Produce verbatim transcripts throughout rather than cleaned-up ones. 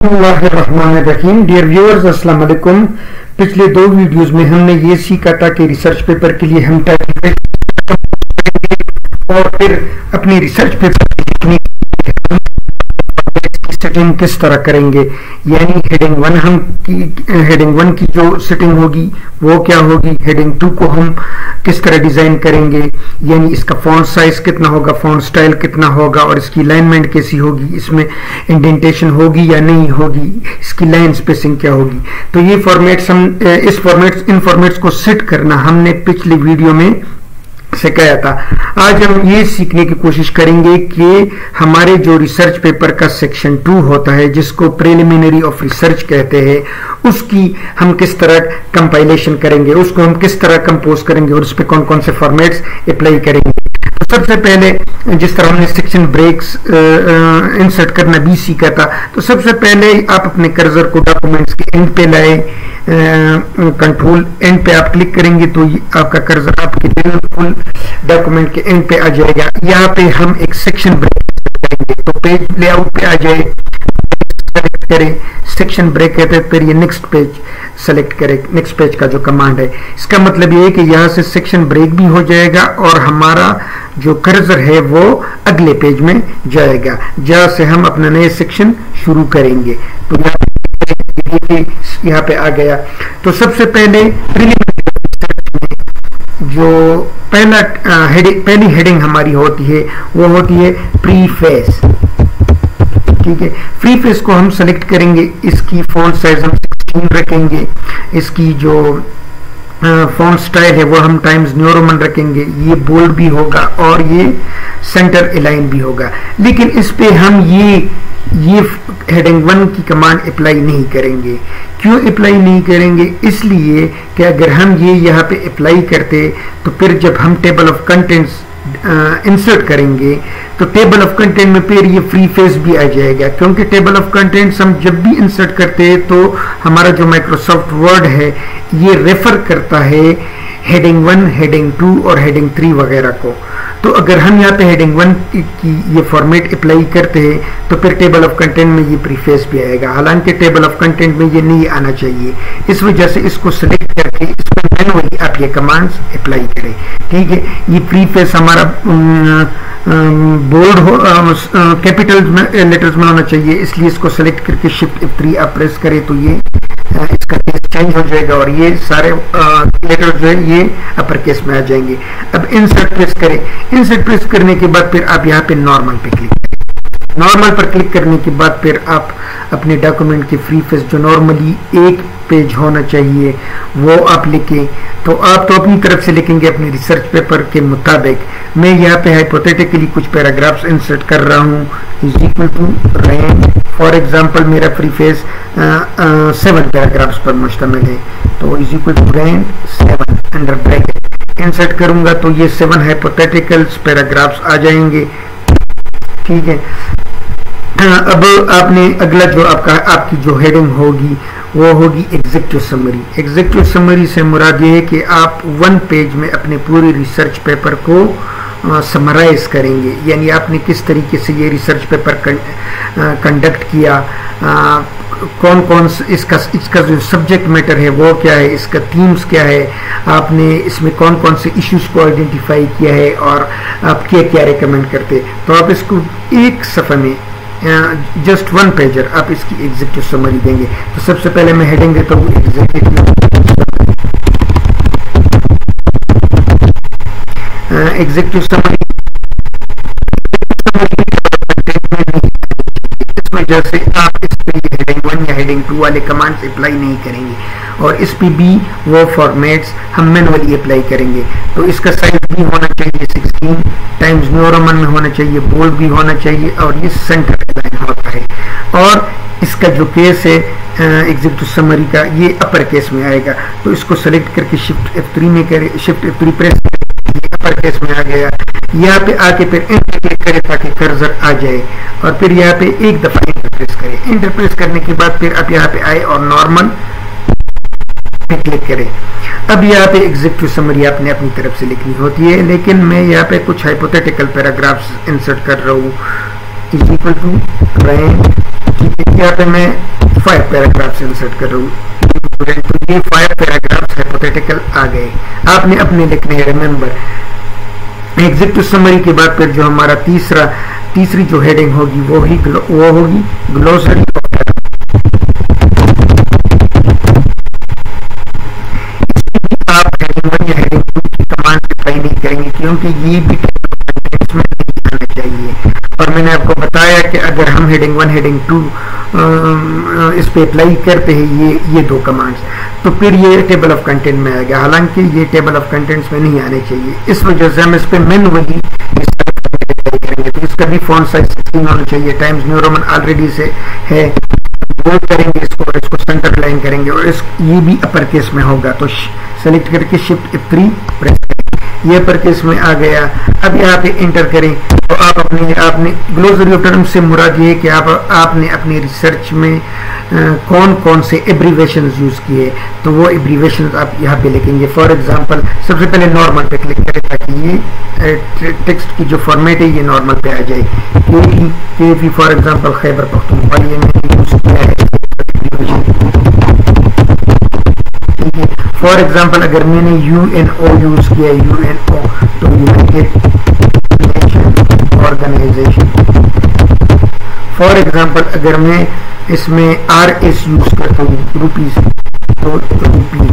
बिस्मिल्लाहिर्रहमानिर्रहीम। Dear viewers, अस्सलाम वालेकुम। पिछले दो वीडियोस में हमने ये सीखा था कि रिसर्च पेपर के लिए हम टाइटल और फिर अपनी रिसर्च पेपर की सेटिंग किस तरह करेंगे, यानी हेडिंग वन हम की हेडिंग वन की जो सेटिंग होगी वो क्या होगी, हेडिंग टू को हम किस तरह डिजाइन करेंगे, यानी इसका फॉन्ट साइज कितना होगा, फॉन्ट स्टाइल कितना होगा और इसकी अलाइनमेंट कैसी होगी, इसमें इंडेंटेशन होगी या नहीं होगी, इसकी लाइन स्पेसिंग क्या होगी। तो ये फॉर्मेट्स हम इस फॉर्मेट्स इन फॉर्मेट्स को सेट करना हमने पिछली वीडियो में सिखाया था। आज हम ये सीखने की कोशिश करेंगे कि हमारे जो रिसर्च पेपर का सेक्शन टू होता है, जिसको प्रिलिमिनरी ऑफ रिसर्च कहते हैं, उसकी हम किस तरह कंपाइलेशन करेंगे, उसको हम किस तरह कंपोज करेंगे और उस पर कौन कौन से फॉर्मेट्स अप्लाई करेंगे। तो सबसे पहले जिस तरह हमने सेक्शन ब्रेक्स इंसर्ट करना भी सीखा था, तो सबसे पहले आप अपने कर्सर को डॉक्यूमेंट्स के एंड पे लाए, कंट्रोल एंड पे आप क्लिक करेंगे तो आपका कर्सर आपके बिल्कुल डॉक्यूमेंट के एंड पे आ जाएगा। यहाँ पे हम एक सेक्शन ब्रेक करेंगे तो पेज लेआउट पे आ जाए, सेलेक्ट करें सेक्शन ब्रेक कहते हैं, फिर ये नेक्स्ट पेज सेलेक्ट करें। नेक्स्ट पेज का जो कमांड है, इसका मतलब ये है कि यहाँ से सेक्शन ब्रेक भी हो जाएगा और हमारा जो कर्सर है वो अगले पेज में जाएगा, जहाँ से हम अपना नए सेक्शन शुरू करेंगे। तो यहाँ पे यहाँ पे आ गया। तो सबसे पहले जो पहला हेडिंग पहली हेडिंग हमारी होती है वो होती है प्रीफेस। ठीक है, प्रीफेस को हम सेलेक्ट करेंगे, इसकी फॉन्ट साइज हम सिक्सटीन रखेंगे, इसकी जो फॉन्ट स्टाइल है वो हम टाइम्स न्यू रोमन रखेंगे, ये बोल्ड भी होगा और ये सेंटर अलाइन भी होगा। लेकिन इस पे हम ये ये हेडिंग वन की कमांड अप्लाई नहीं करेंगे। क्यों अप्लाई नहीं करेंगे? इसलिए कि अगर हम ये यहाँ पे अप्लाई करते तो फिर जब हम टेबल ऑफ कंटेंट्स इंसर्ट करेंगे तो टेबल ऑफ कंटेंट में फिर ये फ्री फेस भी आ जाएगा, क्योंकि टेबल ऑफ कंटेंट्स हम जब भी इंसर्ट करते हैं तो हमारा जो माइक्रोसॉफ्ट वर्ड है ये रेफर करता है हेडिंग वन, हेडिंग टू और हेडिंग थ्री वगैरह को। तो अगर हम यहाँ पे हेडिंग वन की ये फॉर्मेट अप्लाई करते हैं तो फिर टेबल ऑफ कंटेंट में ये प्रीफेस भी आएगा, हालांकि टेबल ऑफ कंटेंट में ये नहीं आना चाहिए। इस वजह से इसको सिलेक्ट करके इस पर मैनुअली आप ये कमांड्स अप्लाई करें। ठीक है, ये प्रीफेस हमारा बोल्ड हो, कैपिटल लेटर्स में होना चाहिए, इसलिए इसको सिलेक्ट करके शिफ्ट एफ थ्री आप प्रेस करें तो ये इसका केस चेंज हो जाएगा और ये सारे लेटर्स जो है ये अपर केस में आ जाएंगे। अब इंसर्ट प्रेस करें, इंसर्ट प्रेस करने के बाद फिर आप यहाँ पे नॉर्मल पे क्लिक करें। नॉर्मल पर क्लिक करने के बाद फिर आप अपने डॉक्यूमेंट के फ्री फेस जो नॉर्मली एक पेज होना चाहिए वो आप लिखें। तो आप तो अपनी तरफ से लिखेंगे अपने रिसर्च पेपर के मुताबिक। मैं यहाँ पे हाइपोथेटिकली कुछ पैराग्राफ्स इंसर्ट कर रहा हूँ। Is equal to range, for example मेरा फ्री फेस सेवन पैराग्राफ्स पर मुश्तमिल है, तो is equal to range seven under bracket insert करूंगा तो ये सेवन हाइपोथेटिकल्स पैराग्राफ्स आ जाएंगे। ठीक है, अब आपने अगला जो आपका आपकी जो हेडिंग होगी वो होगी एग्जीक्यूटिव समरी। एग्जीक्यूटिव समरी से मुराद ये है कि आप वन पेज में अपने पूरे रिसर्च पेपर को समराइज करेंगे, यानी आपने किस तरीके से ये रिसर्च पेपर कंडक्ट किया, आ, कौन कौन इसका इसका जो सब्जेक्ट मैटर है वो क्या है, इसका थीम्स क्या है, आपने इसमें कौन कौन से इश्यूज को आइडेंटिफाई किया है और आप क्या क्या रिकमेंड करते। तो आप इसको एक सफ़े में जस्ट वन पेजर आप इसकी एग्जीक्यूटिव समरी देंगे। तो सबसे पहले मैं हेडिंग देता हूँ एग्जीक्यूटिव एग्जीक्यूटिव समरी। इस वजह से आप इस पे हेडिंग वन या हेडिंग टू वाले कमांड्स अप्लाई नहीं करेंगे और इस पे भी वो फॉर्मेट्स हम मैनुअली अप्लाई करेंगे। तो इसका साइज भी होना चाहिए सिक्सटीन, टाइम्स न्यू रोमन में होना चाहिए, बोल्ड भी होना चाहिए और ये सेंटर अलाइन होता है। और इसका जो केस है एग्जीक्यूटिव समरी का ये अपर केस में आएगा। तो इसको सेलेक्ट करके शिफ्ट एफ थ्री में करें, shift F three press upper case में आ गया। यहाँ पे आके फिर एंटर क्लिक करें ताकि कर्सर आ जाए और फिर यहाँ पे एक दफा एंटर प्रेस करें। एंटर प्रेस करने के बाद फिर आप यहाँ पे आए और नॉर्मल पे क्लिक करें। अब यहाँ पे एग्जीक्यूटिव समरी आपने अपनी तरफ से लिखनी होती है, लेकिन मैं यहाँ पे कुछ हाइपोथेटिकल पैराग्राफ्स इंसर्ट कर रहा हूँ। इज इक्वल टू रेंज, यहाँ पे मैं फाइव पैराग्राफ्स इंसर्ट कर रहा हूँ। तो ये फाइव पैराग्राफ्स हाइपोथेटिकल आ गए, आपने अपने लिखने हैं। रिमेंबर एग्जीक्यूटिव समरी के बाद फिर जो हमारा तीसरा तीसरी जो हेडिंग होगी वो ही वो होगी ग्लोसरी ऑफ टर्म्स। आप हेडिंग वन या हेडिंग टू की कमांड अप्लाई नहीं करेंगे क्योंकि ये भी में आना चाहिए। और मैंने आपको बताया कि अगर हम हेडिंग वन हेडिंग टू इस पे अप्लाई करते हैं ये ये दो कमांड्स, तो फिर ये टेबल ऑफ कंटेंट में आएगा, हालांकि ये टेबल ऑफ कंटेंट्स में नहीं आने चाहिए। इस वजह से हम इस पे मैन्युअली करेंगे। तो इसका भी फॉन्ट साइज सिक्सटीन होना चाहिए, टाइम्स न्यू रोमन ऑलरेडी से है, वो करेंगे इसको और इसको सेंटर लाइन करेंगे और इस ये भी अपर केस में होगा। तो सेलेक्ट करके शिफ्ट एफ थ्री प्रेस करें, ये अपर केस में आ गया। अब यहाँ पे इंटर करें तो आप अपने आपने ग्लोसरी ऑफ टर्म्स से मुराद ये कि आप आपने अपने रिसर्च में आ, कौन कौन से एब्रीवेशंस यूज किए, तो वो एब्रीवेशंस आप यहाँ पे लिखेंगे। फॉर एग्जांपल सबसे पहले नॉर्मल पे क्लिक करें ताकि ये टेक्स्ट की जो फॉर्मेट है ये नॉर्मल पे आ जाए। के भी फॉर एग्जांपल खैबर पख्तूनख्वा ये मैंने यूज किया है। फॉर एग्जांपल अगर मैंने यू एन ओ यूज किया यू एन ओ तो यूनाइटेड ऑर्गेनाइजेशन। फॉर एग्जांपल अगर मैं इसमें आर एस यूज करता हूँ रुपीज तो रुपी,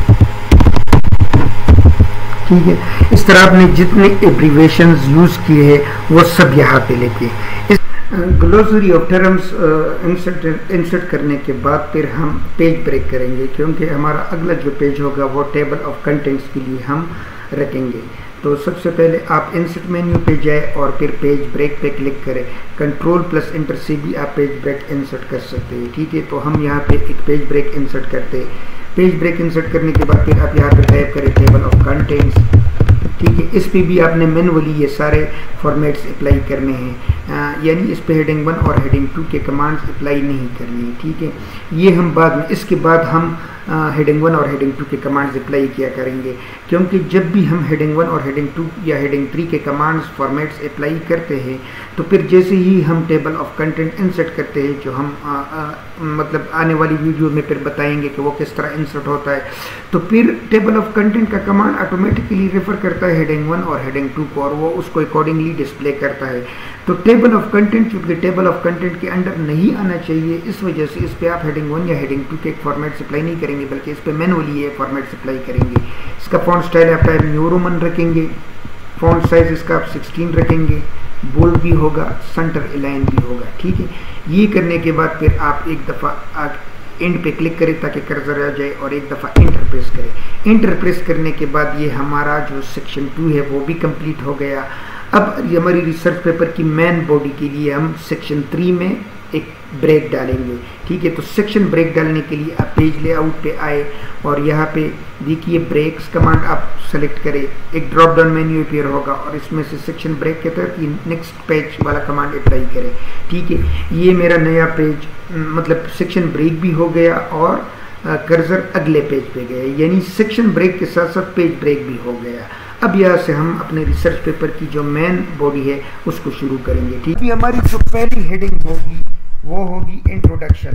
ठीक है। इस तरह आपने जितने एब्रीवेशंस यूज किए हैं वो सब यहाँ पे लेके इस glossary of terms insert insert करने के बाद फिर हम पेज ब्रेक करेंगे क्योंकि हमारा अगला जो पेज होगा वो टेबल ऑफ कंटेंट्स के लिए हम रखेंगे। तो सबसे पहले आप इंसर्ट मेन्यू पे जाए और फिर पेज ब्रेक पे क्लिक करें। कंट्रोल प्लस इंटर से भी आप पेज ब्रेक इंसर्ट कर सकते हैं, ठीक है। तो हम यहाँ पे एक पेज ब्रेक इंसर्ट करते हैं। पेज ब्रेक इंसर्ट करने के बाद फिर आप यहाँ पे टाइप करें टेबल ऑफ कंटेंट्स, ठीक है। इस पे भी आपने मैनुअली ये सारे फॉर्मेट्स अप्लाई करने हैं, यानी इस पे हेडिंग वन और हेडिंग टू के कमांड्स अप्लाई नहीं करने हैं, ठीक है। ये हम बाद में इसके बाद हम हेडिंग वन और हेडिंग टू के कमांड्स अप्लाई किया करेंगे क्योंकि जब भी हम हेडिंग वन और हेडिंग टू या हेडिंग थ्री के कमांड्स फॉर्मेट्स अप्लाई करते हैं तो फिर जैसे ही हम टेबल ऑफ कंटेंट इंसर्ट करते हैं, जो हम आ, आ, मतलब आने वाली वीडियो में फिर बताएंगे कि वो किस तरह इंसर्ट होता है, तो फिर टेबल ऑफ कंटेंट का कमांड ऑटोमेटिकली रेफर करता है हेडिंग वन और हेडिंग टू को और वो उसको अकॉर्डिंगली डिस्प्ले करता है। तो टेबल ऑफ कंटेंट चूंकि टेबल ऑफ कंटेंट के अंडर नहीं आना चाहिए, इस वजह से इस पे आप हेडिंग वन या हेडिंग टू के फॉर्मेट अप्लाई नहीं करेंगे बल्कि इस पे मैनुअली ये फॉर्मेट अप्लाई करेंगे। इसका फॉन्ट स्टाइल आप टाइप न्यू रोमन रखेंगे, फॉन्ट साइज इसका आप सिक्सटीन रखेंगे, बोल्ड भी होगा, सेंटर अलाइन भी होगा, ठीक है। ये करने के बाद फिर आप एक दफ़ा एंड पे क्लिक करें ताकि कर्सर आ जाए और एक दफ़ा एंटर प्रेस करें। एंटर प्रेस करने के बाद ये हमारा जो सेक्शन टू है वो भी कंप्लीट हो गया। अब हमारी रिसर्च पेपर की मेन बॉडी के लिए हम सेक्शन थ्री में एक ब्रेक डालेंगे, ठीक है। तो सेक्शन ब्रेक डालने के लिए आप पेज लेआउट पे आए और यहाँ पे देखिए ब्रेक्स कमांड आप सेलेक्ट करें, एक ड्रॉप डाउन मेन्यू अपीयर होगा और इसमें से सेक्शन ब्रेक के तहत नेक्स्ट पेज वाला कमांड अप्लाई करें, ठीक है। ये मेरा नया पेज मतलब सेक्शन ब्रेक भी हो गया और कर्सर अगले पेज पे गए, यानी सेक्शन ब्रेक के साथ साथ पेज ब्रेक भी हो गया। अब यहाँ से हम अपने रिसर्च पेपर की जो मेन बॉडी है उसको शुरू करेंगे, ठीक है। हमारी जो पहली हेडिंग होगी वो होगी इंट्रोडक्शन,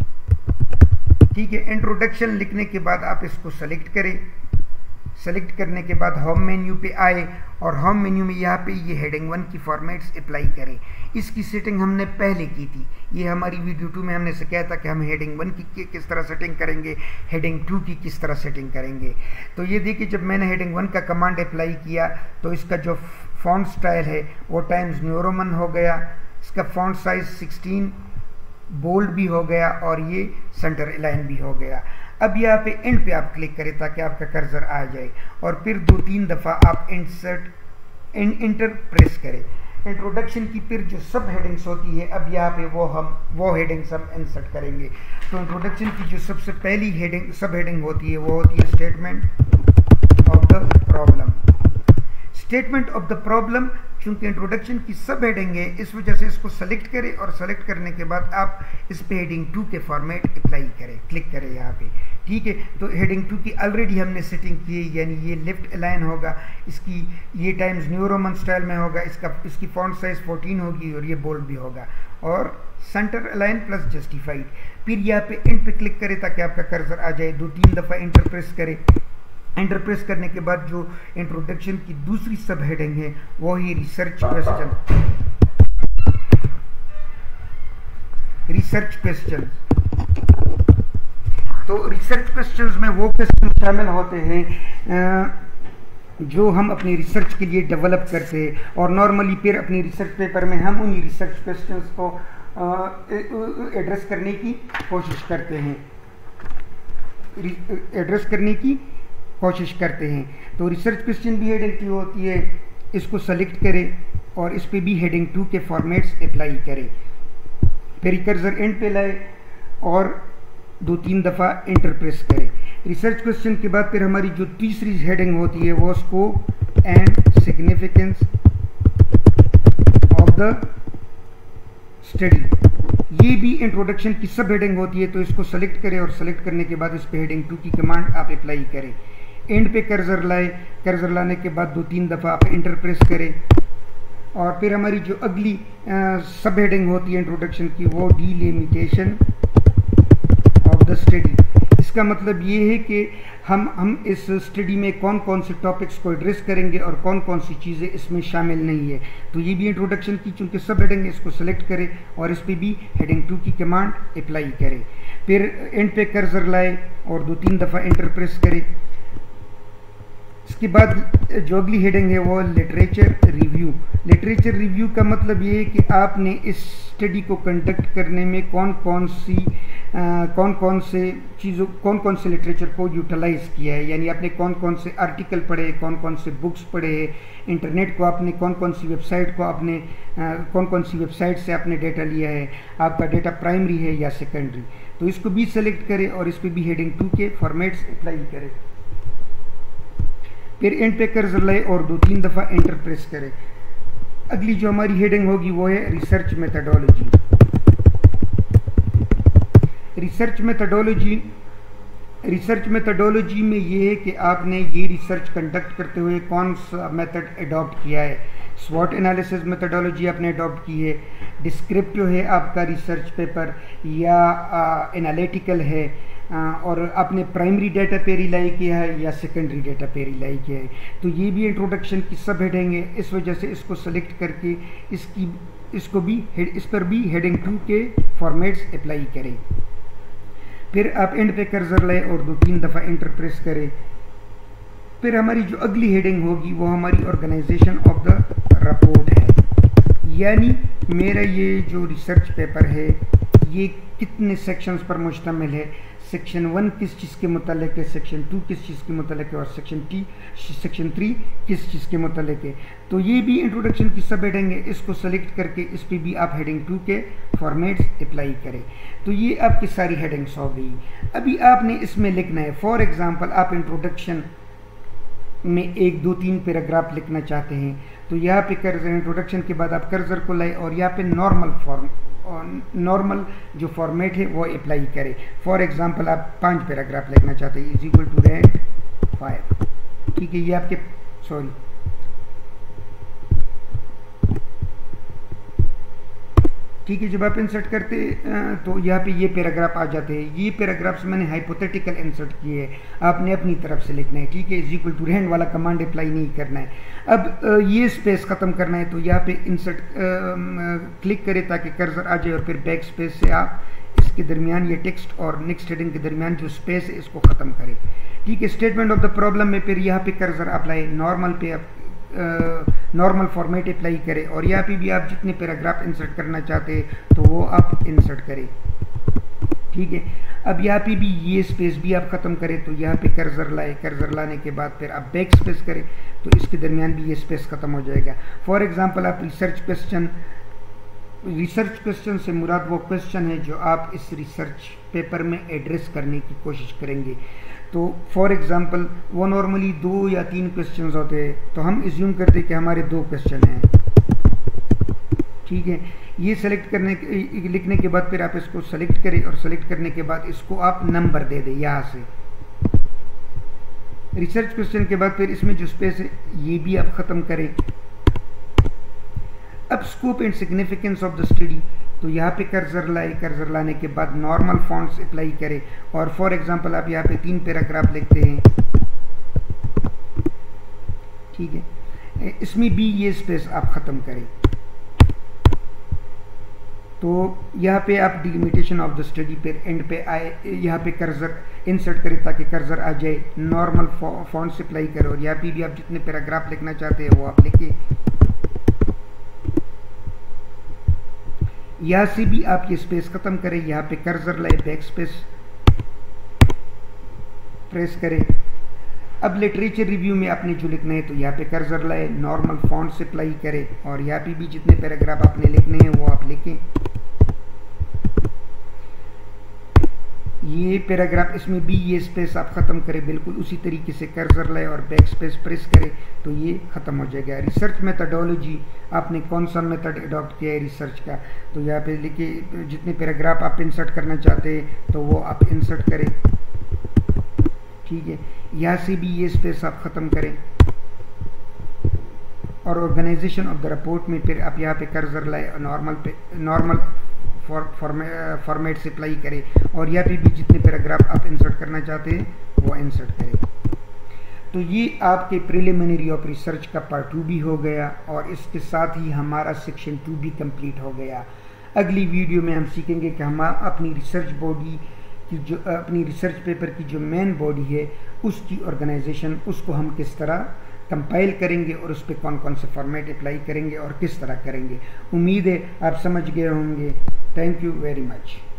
ठीक है। इंट्रोडक्शन लिखने के बाद आप इसको सेलेक्ट करें। सेलेक्ट करने के बाद होम मेन्यू पे आए और होम मेन्यू में यहाँ पे ये हेडिंग वन की फॉर्मेट्स अप्लाई करें। इसकी सेटिंग हमने पहले की थी, ये हमारी वीडियो टू में हमने से कहा था कि हम हेडिंग वन की किस तरह सेटिंग करेंगे, हेडिंग टू की किस तरह सेटिंग करेंगे। तो ये देखिए जब मैंने हेडिंग वन का कमांड अप्लाई किया तो इसका जो फॉन्ट स्टाइल है वो टाइम्स न्यू रोमन हो गया, इसका फॉन्ट साइज सिक्सटीन, बोल्ड भी हो गया और ये सेंटर अलाइन भी हो गया। अब यहाँ पे एंड पे आप क्लिक करें ताकि आपका कर्सर आ जाए और फिर दो तीन दफ़ा आप इंसर्ट इंटर प्रेस करें। इंट्रोडक्शन की फिर जो सब हेडिंग्स होती है अब यहाँ पे वो हम वो हेडिंग्स हम इंसर्ट करेंगे। तो इंट्रोडक्शन की जो सबसे पहली हेडिंग सब हेडिंग होती है वो होती है statement of the problem. Statement of the problem चूंकि इंट्रोडक्शन की सब हेडिंग है इस वजह से इसको सेलेक्ट करें और सेलेक्ट करने के बाद आप इस पे हेडिंग टू के फॉर्मेट अप्लाई करें, क्लिक करें यहाँ पे, ठीक है। तो हेडिंग टू की ऑलरेडी हमने सेटिंग की है, यानी ये लेफ्ट अलाइन होगा, इसकी ये टाइम्स न्यू रोमन स्टाइल में होगा, इसका इसकी फॉन्ट साइज फोर्टीन होगी और ये बोल्ड भी होगा और सेंटर अलाइन प्लस जस्टिफाइड। फिर यहाँ पे एंड पे क्लिक करें ताकि आपका कर्सर आ जाए, दो तीन दफ़ा एंटर प्रेस करें। एंटर प्रेस करने के बाद जो इंट्रोडक्शन की दूसरी सब हेडिंग है वो है रिसर्च क्वेश्चन। रिसर्च क्वेश्चन तो रिसर्च क्वेश्चंस में वो क्वेश्चन शामिल होते हैं जो हम अपनी रिसर्च के लिए डेवलप करते हैं, और नॉर्मली फिर अपनी रिसर्च पेपर में हम उन्हीं रिसर्च क्वेश्चंस को एड्रेस करने की कोशिश करते हैं एड्रेस करने की कोशिश करते हैं। तो रिसर्च क्वेश्चन भी हेडिंग टू होती है, इसको सेलेक्ट करें और इस पे भी हेडिंग टू के फॉर्मेट्स अप्लाई करें। फिर कर्सर एंड पे लाए और दो तीन दफ़ा एंटर प्रेस करें। रिसर्च क्वेश्चन के बाद फिर हमारी जो तीसरी हेडिंग होती है वो scope and significance of the study. ये भी इंट्रोडक्शन की सब हेडिंग होती है, तो इसको सेलेक्ट करें और सेलेक्ट करने के बाद इस पे हेडिंग टू की कमांड आप अप्लाई करें। एंड पे कर्सर लाए, कर्सर लाने के बाद दो तीन दफ़ा आप एंटर प्रेस करें और फिर हमारी जो अगली सब हेडिंग होती है इंट्रोडक्शन की वो डिलिमिटेशन ऑफ द स्टडी। इसका मतलब ये है कि हम हम इस स्टडी में कौन कौन से टॉपिक्स को एड्रेस करेंगे और कौन कौन सी चीज़ें इसमें शामिल नहीं है। तो ये भी इंट्रोडक्शन की चूँकि सब हेडिंग, इसको सेलेक्ट करें और इस पर भी हेडिंग टू की कमांड अप्लाई करें। फिर एंड पे कर्सर लाए और दो तीन दफ़ा एंटर प्रेस करें। इसके बाद जो अगली हेडिंग है वो लिटरेचर रिव्यू। लिटरेचर रिव्यू का मतलब ये है कि आपने इस स्टडी को कंडक्ट करने में कौन कौन सी आ, कौन कौन से चीज़ों कौन कौन से लिटरेचर को यूटिलाइज़ किया है, यानी आपने कौन कौन से आर्टिकल पढ़े, कौन कौन से बुक्स पढ़े, इंटरनेट को आपने कौन कौन सी वेबसाइट को आपने आ, कौन कौन सी वेबसाइट से आपने डेटा लिया है, आपका डेटा प्राइमरी है या सेकेंडरी। तो इसको भी सेलेक्ट करें और इस पर भी हेडिंग टू के फॉर्मेट्स अप्लाई करें। फिर एंड पे कर्सर लाए और दो तीन दफ़ा एंटर प्रेस करें। अगली जो हमारी हेडिंग होगी वो है research methodology. Research methodology research methodology में ये है कि आपने ये रिसर्च कंडक्ट करते हुए कौन सा मेथड अडॉप्ट किया है। स्वॉट एनालिसिस मेथडोलॉजी आपने अडॉप्ट की है, डिस्क्रिप्टिव है आपका रिसर्च पेपर या एनालिटिकल है, आ, और आपने प्राइमरी डेटा पे रिलाई किया है या सेकेंडरी डेटा पे रिलाई किया है। तो ये भी इंट्रोडक्शन की सब हेडिंग है, इस वजह से इसको सेलेक्ट करके इसकी इसको भी इस पर भी हेडिंग टू के फॉर्मेट्स अप्लाई करें। फिर आप एंड पे कर्सर लाए और दो तीन दफ़ा एंटर प्रेस करें। फिर हमारी जो अगली हेडिंग होगी वो हमारी ऑर्गेनाइजेशन ऑफ द रिपोर्ट है, यानी मेरा ये जो रिसर्च पेपर है ये कितने सेक्शंस पर मुश्तमिल है। सेक्शन वन किस चीज़ के मुतालिक है, सेक्शन टू किस चीज़ के मुतालिक है और सेक्शन टी सेक्शन थ्री किस चीज़ के मुतालिक है। तो ये भी इंट्रोडक्शन की सब हेडिंग है, इसको सेलेक्ट करके इस पर भी आप हेडिंग टू के फॉर्मेट्स अप्लाई करें। तो ये आपकी सारी हेडिंग्स हो गई। अभी आपने इसमें लिखना है, फॉर एग्जांपल आप इंट्रोडक्शन में एक दो तीन पैराग्राफ लिखना चाहते हैं, तो यहाँ पे कर्सर इंट्रोडक्शन के बाद आप कर्सर को लाए और यहाँ पे नॉर्मल फॉर्म नॉर्मल जो फॉर्मेट है वो अप्लाई करें। फॉर एग्जांपल आप पांच पैराग्राफ लिखना चाहते हैं, is equal to rank five, ठीक है। ये आपके सॉरी ठीक है, जब आप इंसर्ट करते तो यहाँ पे ये पैराग्राफ आ जाते हैं। ये पैराग्राफ्स मैंने हाइपोथेटिकल इंसर्ट किए हैं, आपने अपनी तरफ से लिखना है, ठीक है। इज इक्वल टू रैंक वाला कमांड अप्लाई नहीं करना है। अब ये स्पेस ख़त्म करना है तो यहाँ पे इंसर्ट क्लिक करें ताकि कर्सर आ जाए और फिर बैक स्पेस से आप इसके दरमियान ये टेक्स्ट और नेक्स्ट हेडिंग के दरमियान जो स्पेस है इसको ख़त्म करें, ठीक है। स्टेटमेंट ऑफ द प्रॉब्लम में फिर यहाँ पे कर्सर अप्लाई नॉर्मल पे आप नॉर्मल फॉर्मेट अप्लाई करें और यहाँ पे भी आप जितने पैराग्राफ इंसर्ट करना चाहते हैं तो वो आप इंसर्ट करें, ठीक है। अब यहाँ पे भी ये स्पेस भी आप ख़त्म करें, तो यहाँ पे कर्सर लाए, कर्सर लाने के बाद फिर आप बैक स्पेस करें तो इसके दरमियान भी ये स्पेस ख़त्म हो जाएगा। फॉर एग्जांपल आप रिसर्च क्वेश्चन रिसर्च क्वेश्चन से मुराद वो क्वेश्चन है जो आप इस रिसर्च पेपर में एड्रेस करने की कोशिश करेंगे। तो फॉर एग्जांपल वो नॉर्मली दो या तीन क्वेश्चंस होते हैं, तो हम इज्यूम करते हैं कि हमारे दो क्वेश्चन हैं, ठीक है। ये सेलेक्ट करने लिखने के बाद फिर आप इसको सेलेक्ट करें और सेलेक्ट करने के बाद इसको आप नंबर दे दें यहाँ से। रिसर्च क्वेश्चन के बाद फिर इसमें जो स्पेस है ये भी आप ख़त्म करें। अब scope and significance of the study, तो यहाँ पे कर्सर लाए, कर्सर लाने के बाद नॉर्मल फॉन्ट्स अप्लाई करें और फॉर एग्जांपल आप यहाँ पे तीन पैराग्राफ लिखते हैं, ठीक है, इसमें भी ये स्पेस आप ख़त्म करें। तो यहाँ पे आप डिलिमिटेशन ऑफ द स्टडी पे एंड पे आए, यहाँ पे कर्सर इंसर्ट करें ताकि कर्सर आ जाए, नॉर्मल फॉन्ट से अप्लाई करो और यहाँ पे भी आप जितने पैराग्राफ लिखना चाहते हैं वो आप लिखिए। यहाँ से भी आप ये स्पेस ख़त्म करें, यहाँ पे कर्सर लाए, बैक स्पेस प्रेस करें। अब लिटरेचर रिव्यू में आपने जो लिखना है तो यहाँ पे कर्सर लाए, नॉर्मल फॉन्ट से अप्लाई करें और यहाँ पे भी जितने पैराग्राफ आपने लिखने हैं वो आप लिखें। ये पैराग्राफ, इसमें भी ये स्पेस आप ख़त्म करें, बिल्कुल उसी तरीके से कर्सर लाए और बैक स्पेस प्रेस करें तो ये ख़त्म हो जाएगा। रिसर्च मेथडोलॉजी, आपने कौन सा मेथड अडॉप्ट किया है रिसर्च का, तो यहाँ पे लिखिए जितने पैराग्राफ आप इंसर्ट करना चाहते हैं तो वो आप इंसर्ट करें, ठीक है। यहाँ से भी ये स्पेस आप ख़त्म करें और ऑर्गेनाइजेशन ऑफ द रिपोर्ट में फिर आप यहाँ पे कर्सर लाए, नॉर्मल पे नॉर्मल फॉर्मेट से अप्लाई करें और यहाँ पे भी जितने पैराग्राफ आप इंसर्ट करना चाहते हैं वो इंसर्ट करें। तो ये आपके प्रिलिमिनरी ऑफ रिसर्च का पार्ट टू भी हो गया और इसके साथ ही हमारा सेक्शन टू भी कंप्लीट हो गया। अगली वीडियो में हम सीखेंगे कि हम अपनी रिसर्च बॉडी की जो अपनी रिसर्च पेपर की जो मेन बॉडी है उसकी ऑर्गेनाइजेशन, उसको हम किस तरह कंपाइल करेंगे और उस पर कौन कौन से फॉर्मेट अप्लाई करेंगे और किस तरह करेंगे। उम्मीद है आप समझ गए होंगे। Thank you very much.